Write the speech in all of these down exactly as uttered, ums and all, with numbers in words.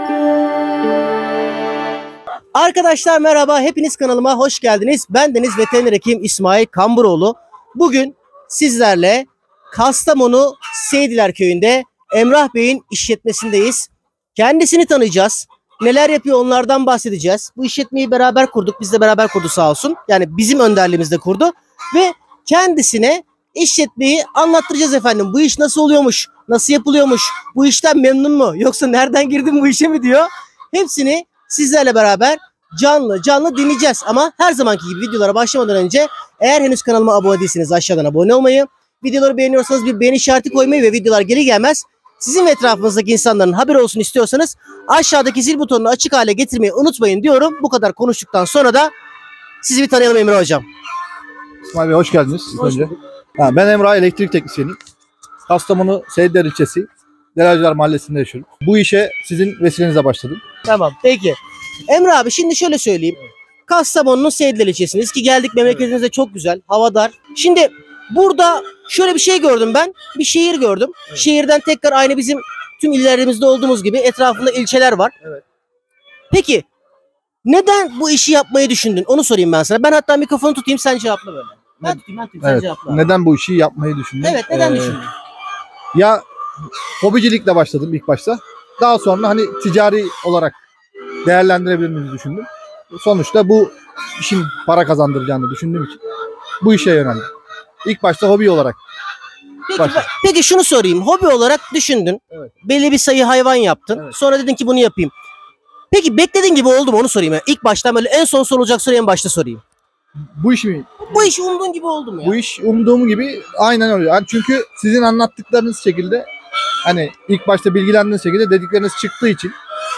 Arkadaşlar merhaba, hepiniz kanalıma hoş geldiniz. Bendeniz veteriner hekim İsmail Kamburoğlu. Bugün sizlerle Kastamonu Seydiler Köyü'nde Emrah Bey'in işletmesindeyiz. Kendisini tanıyacağız. Neler yapıyor onlardan bahsedeceğiz. Bu işletmeyi beraber kurduk. Biz de beraber kurdu sağ olsun. Yani bizim önderliğimizde kurdu. Ve kendisine işletmeyi anlattıracağız efendim. Bu iş nasıl oluyormuş? Nasıl yapılıyormuş? Bu işten memnun mu? Yoksa nereden girdim bu işe mi diyor? Hepsini sizlerle beraber canlı canlı dinleyeceğiz. Ama her zamanki gibi videolara başlamadan önce eğer henüz kanalıma abone değilseniz aşağıdan abone olmayı, videoları beğeniyorsanız bir beğeni işareti koymayı ve videolar geri gelmez sizin ve etrafınızdaki insanların haberi olsun istiyorsanız aşağıdaki zil butonunu açık hale getirmeyi unutmayın diyorum. Bu kadar konuştuktan sonra da sizi bir tanıyalım Emre Hocam. İsmail Bey hoş geldiniz. Hoş önce. Ha, ben Emrah, elektrik teknisyeniyim. Kastamonu Seydiler ilçesi Delalciler Mahallesi'nde yaşıyorum. Bu işe sizin vesilenizle başladım. Tamam peki. Emre abi şimdi şöyle söyleyeyim. Kastamonu'nun Seydiler ilçesindeyiz ki geldik, memleketiniz de çok güzel. Hava dar. Şimdi burada şöyle bir şey gördüm ben. Bir şehir gördüm. Evet. Şehirden tekrar aynı bizim tüm illerimizde olduğumuz gibi etrafında ilçeler var. Evet. Peki neden bu işi yapmayı düşündün? Onu sorayım ben sana. Ben hatta mikrofonu tutayım, sen cevapla böyle. Ben Evet. tutayım, ben tutayım, sen Evet. cevapla. Neden bu işi yapmayı düşündün? Evet, neden Ee, düşündün? Ya hobicilikle başladım ilk başta. Daha sonra hani ticari olarak değerlendirebiliriz düşündüm. Sonuçta bu işin para kazandıracağını düşündüğüm için bu işe yöneldim. İlk başta hobi olarak. Peki, Başla. peki şunu sorayım. Hobi olarak düşündün. Evet. Belli bir sayı hayvan yaptın. Evet. Sonra dedin ki bunu yapayım. Peki beklediğin gibi oldu mu onu sorayım. Yani İlk başta böyle en son sorulacak soruyu en başta sorayım. Bu iş mi? Bu iş umduğun gibi oldu mu ya? Bu iş umduğum gibi aynen öyle. Yani çünkü sizin anlattıklarınız şekilde, hani ilk başta bilgilendiğiniz şekilde dedikleriniz çıktığı için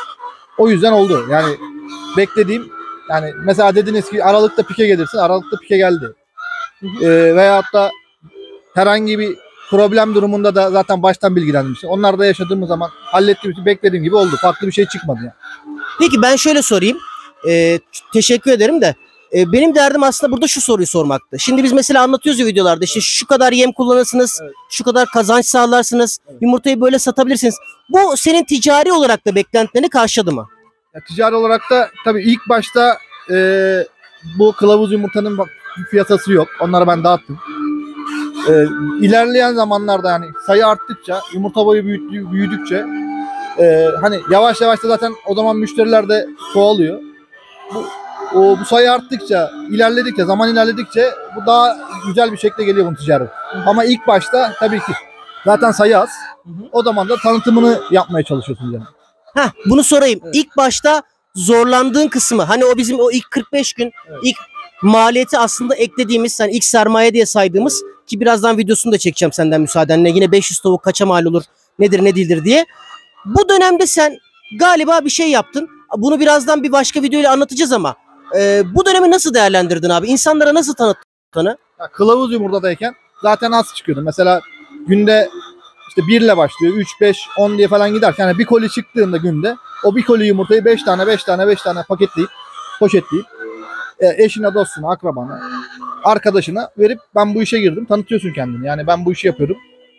o yüzden oldu. Yani beklediğim, yani mesela dediniz ki Aralık'ta pike gelirsin. Aralık'ta pike geldi. Ee, veyahut da herhangi bir problem durumunda da zaten baştan bilgilenmiştim. Onlar da yaşadığımız zaman hallettiğim için beklediğim gibi oldu. Farklı bir şey çıkmadı yani. Peki ben şöyle sorayım. Ee, teşekkür ederim de. Ee, benim derdim aslında burada şu soruyu sormaktı. Şimdi biz mesela anlatıyoruz ya videolarda, işte şu kadar yem kullanırsınız, evet, şu kadar kazanç sağlarsınız, evet, yumurtayı böyle satabilirsiniz. Bu senin ticari olarak da beklentilerini karşıladı mı? Ya, ticari olarak da tabii ilk başta e, bu kılavuz yumurtanın piyasası yok. Onları ben dağıttım. E, ilerleyen zamanlarda yani sayı arttıkça, yumurta boyu büyüdü, büyüdükçe e, hani yavaş yavaş da zaten o zaman müşteriler de çoğalıyor. Bu, o, bu sayı arttıkça, ilerledikçe, zaman ilerledikçe bu daha güzel bir şekilde geliyor bunun ticaret. Ama ilk başta tabii ki zaten sayı az. Hı hı. O zaman da tanıtımını yapmaya çalışıyorsunuz yani. Heh, bunu sorayım. Evet. İlk başta zorlandığın kısmı, hani o bizim o ilk kırk beş gün, evet, ilk maliyeti aslında eklediğimiz, hani ilk sermaye diye saydığımız, ki birazdan videosunu da çekeceğim senden müsaadenle. Yine beş yüz tavuk kaça mal olur, nedir ne değildir diye. Bu dönemde sen galiba bir şey yaptın. Bunu birazdan bir başka videoyla anlatacağız ama e, bu dönemi nasıl değerlendirdin abi? İnsanlara nasıl tanıttın? Ya, kılavuz yumurtadayken zaten az çıkıyordu. Mesela günde işte bir ile başlıyor. üç, beş, on diye falan giderken yani bir koli çıktığında günde o bir koli yumurtayı beş tane beş tane beş tane paketleyip, poşetleyip e, eşine, dostuna, akrabana, arkadaşına verip ben bu işe girdim. Tanıtıyorsun kendini. Yani ben bu işi yapıyorum.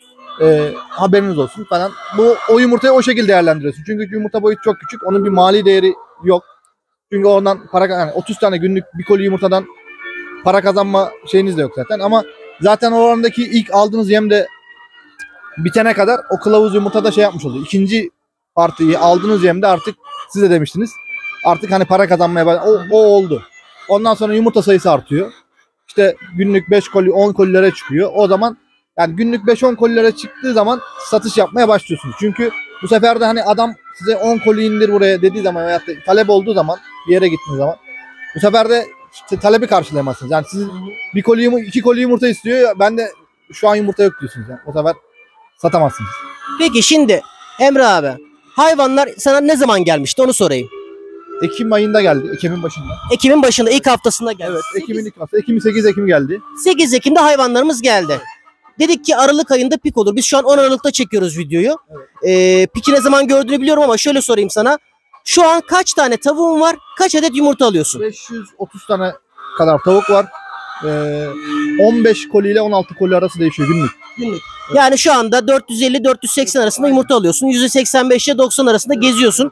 E, haberiniz olsun falan. Bu o yumurtayı o şekilde değerlendiriyorsun. Çünkü yumurta boyutu çok küçük. Onun bir mali değeri yok. Çünkü ondan para, yani otuz tane günlük bir koli yumurtadan para kazanma şeyiniz de yok zaten. Ama zaten oradaki ilk aldığınız yem de bitene kadar o kılavuz yumurtada şey yapmış oluyor. İkinci partiyi aldığınız yemde artık siz de demiştiniz. Artık hani para kazanmaya başladı. O, o oldu. Ondan sonra yumurta sayısı artıyor. İşte günlük beş koli, on kolilere çıkıyor. O zaman yani günlük beş on kolilere çıktığı zaman satış yapmaya başlıyorsunuz. Çünkü bu sefer de hani adam size on koli indir buraya dediği zaman veyahut da talep olduğu zaman, bir yere gittiğiniz zaman bu sefer de işte talebi karşılayamazsınız. Yani siz bir koli yumurta, iki koli yumurta istiyor. Ben de şu an yumurta yok diyorsunuz. Yani. O sefer satamazsınız. Peki şimdi Emre abi, hayvanlar sana ne zaman gelmişti onu sorayım. Ekim ayında geldi. Ekim'in başında. Ekim'in başında, ilk haftasında geldi. Evet. Ekim'in ilk haftası. Ekim'in sekiz Ekim geldi. sekiz Ekim'de hayvanlarımız geldi. Evet. Dedik ki Aralık ayında pik olur. Biz şu an on Aralık'ta çekiyoruz videoyu. Evet. Ee, piki ne zaman gördüğünü biliyorum ama şöyle sorayım sana. Şu an kaç tane tavuğun var? Kaç adet yumurta alıyorsun? beş yüz otuz tane kadar tavuk var. Ee, on beş koli ile on altı koli arası değişiyor günlük. Günlük. Evet. Yani şu anda dört yüz elli dört yüz seksen arasında yumurta alıyorsun. yüzde seksen beş ile doksan arasında geziyorsun.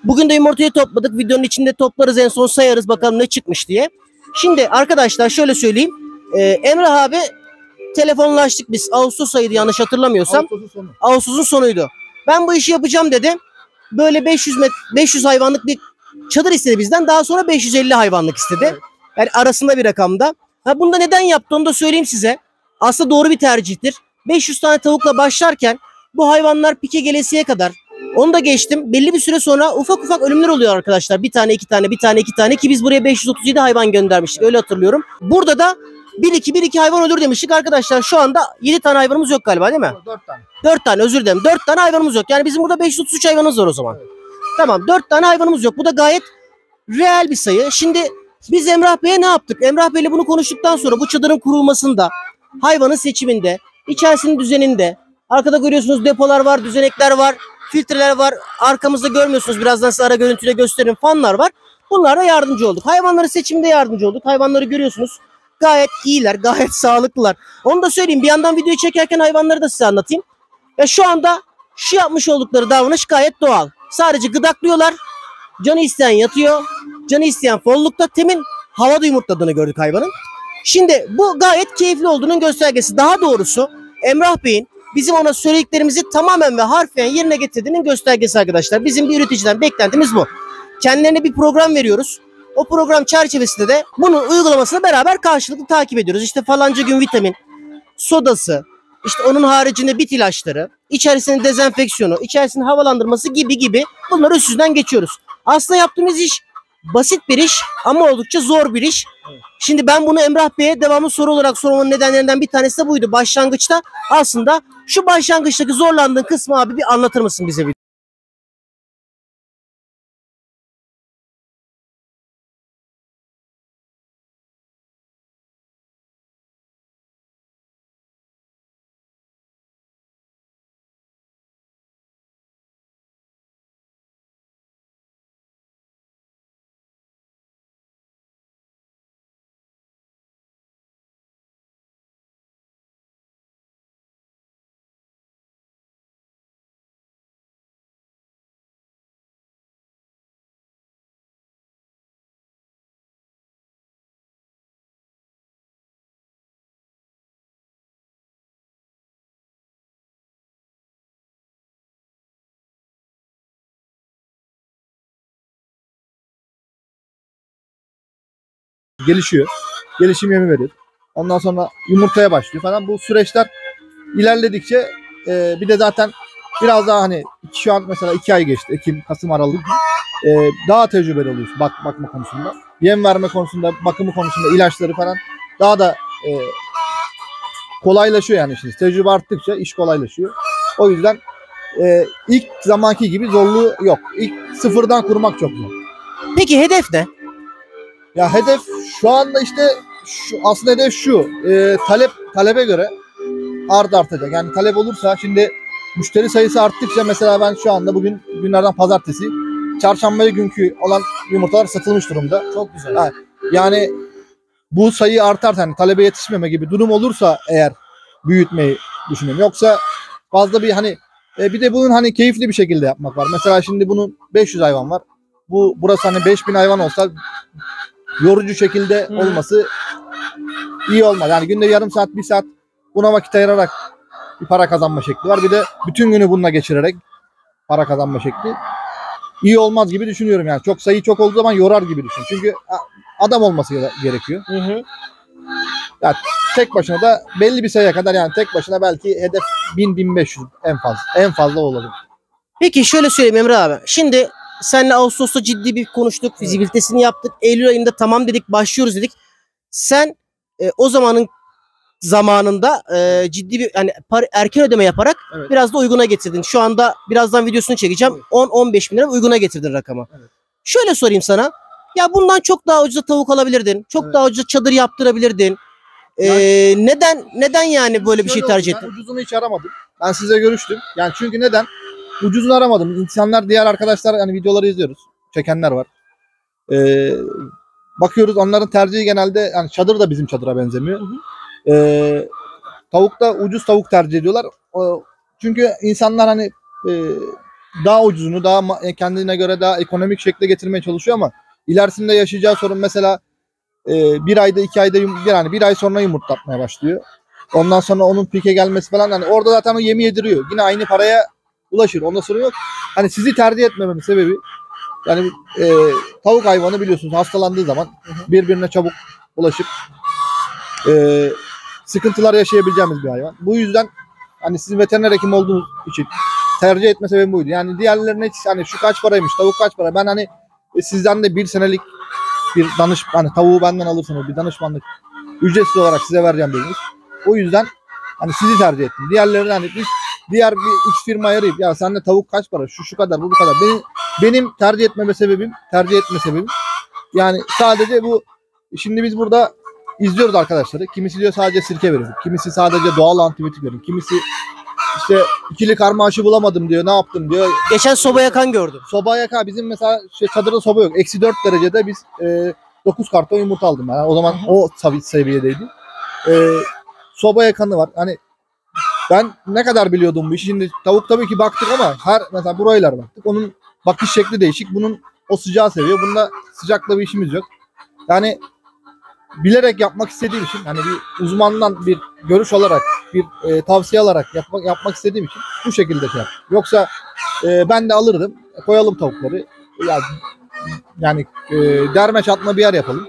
Bugün de yumurtayı topladık. Videonun içinde toplarız, en son sayarız bakalım ne çıkmış diye. Şimdi arkadaşlar şöyle söyleyeyim. Ee, Emrah abi telefonlaştık biz. Ağustos ayıydı yanlış hatırlamıyorsam. Ağustos'un sonu. Ağustos'un sonuydu. Ben bu işi yapacağım dedi. Böyle beş yüz met beş yüz hayvanlık bir çadır istedi bizden. Daha sonra beş yüz elli hayvanlık istedi. Evet. Yani arasında bir rakamda. Ha, bunu da neden yaptı onu da söyleyeyim size. Aslında doğru bir tercihtir. beş yüz tane tavukla başlarken bu hayvanlar pike gelesiye kadar, onu da geçtim, belli bir süre sonra ufak ufak ölümler oluyor arkadaşlar. Bir tane iki tane bir tane iki tane ki biz buraya beş yüz otuz yedi hayvan göndermiştik, öyle hatırlıyorum. Burada da bir iki bir iki hayvan ölür demiştik arkadaşlar. Şu anda yedi tane hayvanımız yok galiba değil mi? dört tane. dört tane, özür dilerim. dört tane hayvanımız yok. Yani bizim burada beş yüz otuz üç hayvanımız var o zaman. Evet. Tamam, dört tane hayvanımız yok. Bu da gayet reel bir sayı. Şimdi biz Emrah Bey'e ne yaptık? Emrah Bey'le bunu konuştuktan sonra bu çadırın kurulmasında, hayvanın seçiminde, içerisinin düzeninde, arkada görüyorsunuz depolar var, düzenekler var, filtreler var. Arkamızda görmüyorsunuz, birazdan size ara görüntüyle gösteririm, fanlar var. Bunlara yardımcı olduk. Hayvanların seçiminde yardımcı olduk. Hayvanları görüyorsunuz. Gayet iyiler, gayet sağlıklılar. Onu da söyleyeyim. Bir yandan videoyu çekerken hayvanları da size anlatayım. Ya şu anda şu yapmış oldukları davranış gayet doğal. Sadece gıdaklıyorlar. Canı isteyen yatıyor. Canı isteyen follukta. Temin havada yumurtladığını gördük hayvanın. Şimdi bu gayet keyifli olduğunun göstergesi. Daha doğrusu Emrah Bey'in bizim ona söylediklerimizi tamamen ve harfiyen yerine getirdiğinin göstergesi arkadaşlar. Bizim bir üreticiden beklentimiz bu. Kendilerine bir program veriyoruz. O program çerçevesinde de bunun uygulamasını beraber karşılıklı takip ediyoruz. İşte falanca gün vitamin, sodası, işte onun haricinde bit ilaçları, içerisinin dezenfeksiyonu, içerisinin havalandırması gibi gibi bunları üstünden geçiyoruz. Aslında yaptığımız iş basit bir iş ama oldukça zor bir iş. Şimdi ben bunu Emrah Bey'e devamlı soru olarak sormanın nedenlerinden bir tanesi de buydu. Başlangıçta aslında şu başlangıçtaki zorlandığın kısmı abi bir anlatır mısın bize? Bir? Gelişiyor. Gelişim yemi verir. Ondan sonra yumurtaya başlıyor falan. Bu süreçler ilerledikçe e, bir de zaten biraz daha hani şu an mesela iki ay geçti. Ekim, Kasım, Aralık. E, daha tecrübeli oluyorsun bak, bakma konusunda. Yem verme konusunda, bakımı konusunda, ilaçları falan daha da e, kolaylaşıyor yani işiniz. Tecrübe arttıkça iş kolaylaşıyor. O yüzden e, ilk zamanki gibi zorluğu yok. İlk sıfırdan kurmak çok zor. Peki hedef ne? Ya hedef şu anda işte şu, aslında hedef şu. E, talep talebe göre art artacak. Yani talep olursa şimdi müşteri sayısı arttıkça mesela ben şu anda bugün günlerden pazartesi çarşambaya günkü olan yumurtalar satılmış durumda. Çok güzel. Ha, yani bu sayı artarsa hani talebe yetişmeme gibi durum olursa eğer büyütmeyi düşünüyorum. Yoksa fazla bir hani e, bir de bunun hani keyifli bir şekilde yapmak var. Mesela şimdi bunun beş yüz hayvan var. Bu burası hani beş bin hayvan olsa yorucu şekilde Hı. olması iyi olmaz. Yani günde yarım saat, bir saat buna vakit ayırarak bir para kazanma şekli var. Bir de bütün günü bununla geçirerek para kazanma şekli iyi olmaz gibi düşünüyorum yani. Çok sayı çok olduğu zaman yorar gibi düşün. Çünkü adam olması gerekiyor. Hı hı. Yani tek başına da belli bir sayıya kadar yani tek başına belki hedef bin bin beş yüz en fazla. En fazla olabilir. Peki şöyle söyleyeyim Emre abi. Şimdi seninle Ağustos'ta ciddi bir konuştuk. Fizibilitesini yaptık. Eylül ayında tamam dedik, başlıyoruz dedik. Sen e, o zamanın zamanında e, ciddi bir hani par, erken ödeme yaparak Evet. biraz da uyguna getirdin. Şu anda birazdan videosunu çekeceğim. Evet. on on beş bin lira uyguna getirdin rakamı. Evet. Şöyle sorayım sana. Ya bundan çok daha ucuza tavuk alabilirdin. Çok Evet. daha ucuza çadır yaptırabilirdin. E, Yani- neden neden yani böyle bir şey Şöyle tercih oldu, ben ettin? ucuzunu hiç aramadım. Ben size görüştüm. Yani çünkü neden? Ucuzunu aramadım. İnsanlar, diğer arkadaşlar yani videoları izliyoruz. Çekenler var. Ee, bakıyoruz onların tercihi genelde yani çadır da bizim çadıra benzemiyor. Hı hı. Ee, tavukta ucuz tavuk tercih ediyorlar. O, çünkü insanlar hani e, daha ucuzunu, daha ma- kendine göre daha ekonomik şekle getirmeye çalışıyor ama ilerisinde yaşayacağı sorun mesela e, bir ayda iki ayda yum- yani bir ay sonra yumurtlatmaya başlıyor. Ondan sonra onun pike gelmesi falan, hani orada zaten o yemi yediriyor. Yine aynı paraya ulaşır. Onda sorun yok. Hani sizi tercih etmememin sebebi, yani e, tavuk hayvanı biliyorsunuz hastalandığı zaman birbirine çabuk ulaşıp e, sıkıntılar yaşayabileceğimiz bir hayvan. Bu yüzden hani sizin veteriner hekim olduğunuz için tercih etme sebebim buydu. Yani diğerlerine hiç hani şu kaç paraymış, tavuk kaç para. Ben hani e, sizden de bir senelik bir danış, hani tavuğu benden alırsanız bir danışmanlık ücretsiz olarak size vereceğim dediniz. O yüzden hani sizi tercih ettim. Diğerlerini hani biz diğer bir üç firmayı arayıp ya sende tavuk kaç para, şu şu kadar, bu bu kadar. Benim benim tercih etmeme sebebim, tercih etme sebebim yani sadece bu. Şimdi biz burada izliyoruz arkadaşları. Kimisi diyor sadece sirke verin. Kimisi sadece doğal antibiyotik verin. Kimisi işte ikili karma aşı bulamadım diyor. Ne yaptım diyor. Geçen soba yakan gördüm. Soba yaka bizim mesela şey, çadırda soba yok. Eksi dört derecede biz e, dokuz karton yumurta aldım. Yani o zaman o seviyedeydi. E, soba yakanı var. Hani ben ne kadar biliyordum bu işi. Şimdi tavuk tabii ki baktık ama her mesela broiler baktık. Onun bakış şekli değişik. Bunun o sıcağı seviyor. Bunda sıcakla bir işimiz yok. Yani bilerek yapmak istediğim için, hani bir uzmandan bir görüş alarak, bir e, tavsiye alarak yapmak yapmak istediğim için bu şekilde şey yaptım. Yoksa e, ben de alırdım, koyalım tavukları. Yani, yani e, derme çatma bir yer yapalım.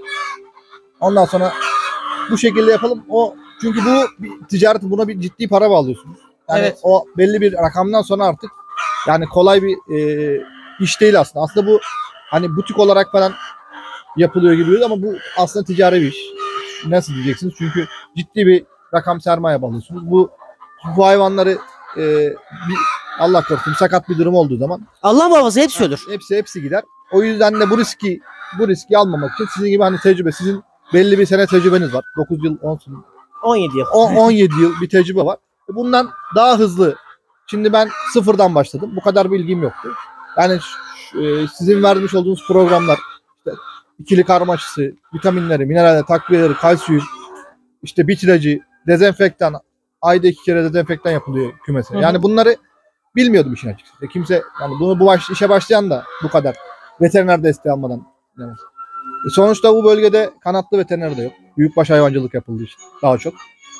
Ondan sonra bu şekilde yapalım. O çünkü bu bir ticaret, buna bir ciddi para bağlıyorsunuz. Yani Evet. o belli bir rakamdan sonra artık yani kolay bir e, iş değil aslında. Aslında bu hani butik olarak falan yapılıyor gibi ama bu aslında ticari bir iş. Nasıl diyeceksiniz? Çünkü ciddi bir rakam sermaye bağlıyorsunuz. Bu bu hayvanları e, bir, Allah korusun sakat bir durum olduğu zaman Allah muhafaza hepsi ölür. hepsi hepsi gider. O yüzden de bu riski bu riski almamak için sizin gibi hani tecrübe, sizin belli bir sene tecrübeniz var. dokuz yıl, on, on yedi yıl. on yedi yıl bir tecrübe var. Bundan daha hızlı. Şimdi ben sıfırdan başladım. Bu kadar bilgim yoktu. Yani e, sizin vermiş olduğunuz programlar, işte ikili karma aşısı, vitaminleri, mineralleri, takviyeleri, kalsiyum, işte bit ilacı, dezenfektan, ayda iki kere dezenfektan yapılıyor kümese. Hı hı. Yani bunları bilmiyordum işin açıkçası. Kimse yani bunu bu baş, işe başlayan da bu kadar veteriner desteği almadan demez. E sonuçta bu bölgede kanatlı veteriner de yok. Büyükbaş hayvancılık yapıldığı için daha çok.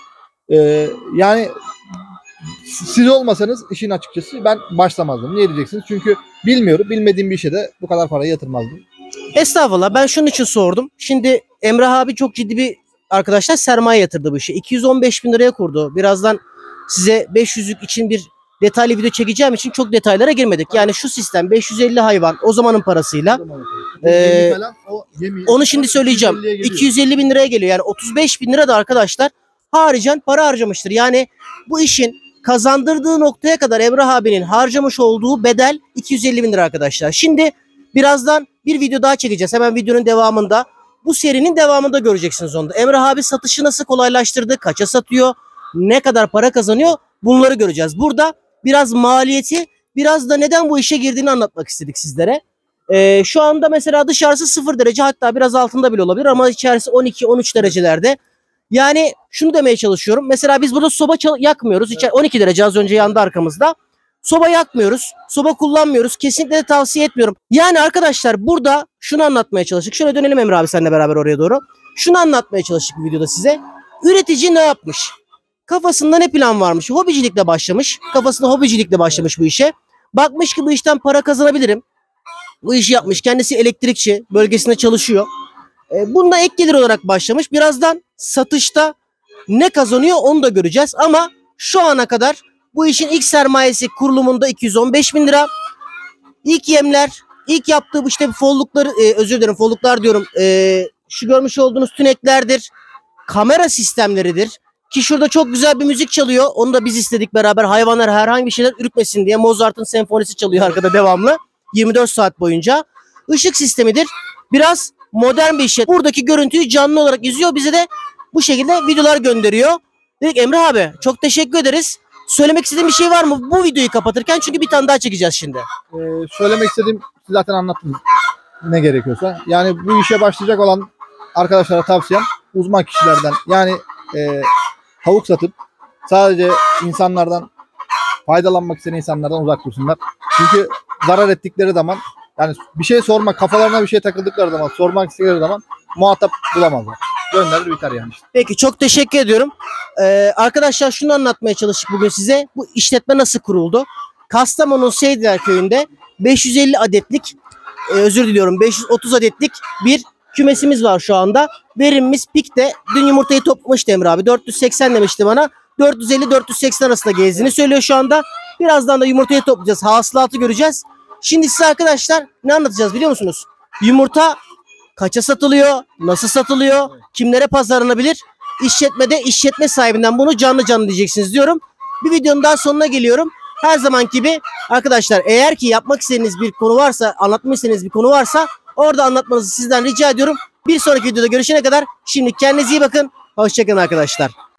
E, yani siz olmasanız işin açıkçası ben başlamazdım. Niye diyeceksiniz? Çünkü bilmiyorum. Bilmediğim bir işe de bu kadar parayı yatırmazdım. Estağfurullah, ben şunun için sordum. Şimdi Emrah abi çok ciddi bir arkadaşlar sermaye yatırdı bu işe. iki yüz on beş bin liraya kurdu. Birazdan size beş yüzlük için bir detaylı video çekeceğim için çok detaylara girmedik. Yani şu sistem beş yüz elli hayvan o zamanın parasıyla. Bu Ee, yemi falan, o yemi- Onu şimdi söyleyeceğim. iki yüz elliye geliyor. iki yüz elli bin liraya geliyor. Yani otuz beş bin lira da arkadaşlar haricen para harcamıştır. Yani bu işin kazandırdığı noktaya kadar Emrah abinin harcamış olduğu bedel iki yüz elli bin lira arkadaşlar. Şimdi birazdan bir video daha çekeceğiz. Hemen videonun devamında. Bu serinin devamında göreceksiniz onu da. Emrah abi satışı nasıl kolaylaştırdı, kaça satıyor, ne kadar para kazanıyor, bunları göreceğiz. Burada biraz maliyeti, biraz da neden bu işe girdiğini anlatmak istedik sizlere. Ee, şu anda mesela dışarısı sıfır derece, hatta biraz altında bile olabilir ama içerisi on iki on üç derecelerde. Yani şunu demeye çalışıyorum. Mesela biz burada soba çal- yakmıyoruz. İçer- on iki derece az önce yandı arkamızda. Soba yakmıyoruz. Soba kullanmıyoruz. Kesinlikle de tavsiye etmiyorum. Yani arkadaşlar burada şunu anlatmaya çalıştık. Şöyle dönelim Emre abi seninle beraber oraya doğru. Şunu anlatmaya çalıştık bu videoda size. Üretici ne yapmış? Kafasında ne plan varmış? Hobicilikle başlamış. Kafasında hobicilikle başlamış bu işe. Bakmış ki bu işten para kazanabilirim. Bu işi yapmış. Kendisi elektrikçi. Bölgesinde çalışıyor. E, bunda ek gelir olarak başlamış. Birazdan satışta ne kazanıyor onu da göreceğiz. Ama şu ana kadar bu işin ilk sermayesi kurulumunda iki yüz on beş bin lira. İlk yemler, ilk yaptığı bu işte follukları, e, özür dilerim folluklar diyorum. E, şu görmüş olduğunuz tüneklerdir. Kamera sistemleridir. Ki şurada çok güzel bir müzik çalıyor. Onu da biz istedik beraber. Hayvanlar herhangi bir şeyler ürkmesin diye. Mozart'ın senfonisi çalıyor arkada devamlı. yirmi dört saat boyunca. Işık sistemidir. Biraz modern bir iş. Buradaki görüntüyü canlı olarak izliyor. Bize de bu şekilde videolar gönderiyor. Dedik Emrah abi çok teşekkür ederiz. Söylemek istediğin bir şey var mı bu videoyu kapatırken? Çünkü bir tane daha çekeceğiz şimdi. Ee, söylemek istediğim zaten anlattım ne gerekiyorsa. Yani bu işe başlayacak olan arkadaşlara tavsiyem uzman kişilerden, yani e, tavuk satıp sadece insanlardan faydalanmak isteyen insanlardan uzak dursunlar. Çünkü zarar ettikleri zaman, yani bir şey sormak, kafalarına bir şey takıldıkları zaman, sormak istedikleri zaman muhatap bulamazlar. Gönderir biter yani. Peki çok teşekkür ediyorum. Ee, arkadaşlar şunu anlatmaya çalıştık bugün size. Bu işletme nasıl kuruldu? Kastamonu Seydiler Köyü'nde beş yüz elli adetlik, e, özür diliyorum beş yüz otuz adetlik bir kümesimiz var şu anda. Verimimiz pikte. Dün yumurtayı toplamıştı Emre abi. dört yüz seksen demişti bana. dört yüz elli dört yüz seksen arasında gezdiğini söylüyor şu anda. Birazdan da yumurtayı toplayacağız. Hasılatı göreceğiz. Şimdi size arkadaşlar ne anlatacağız biliyor musunuz? Yumurta kaça satılıyor? Nasıl satılıyor? Kimlere pazarlanabilir? İşletmede işletme sahibinden bunu canlı canlı diyeceksiniz diyorum. Bir videonun daha sonuna geliyorum. Her zaman gibi arkadaşlar, eğer ki yapmak istediğiniz bir konu varsa, anlatmak istediğiniz bir konu varsa orada anlatmanızı sizden rica ediyorum. Bir sonraki videoda görüşene kadar şimdi kendinize iyi bakın. Hoşçakalın arkadaşlar.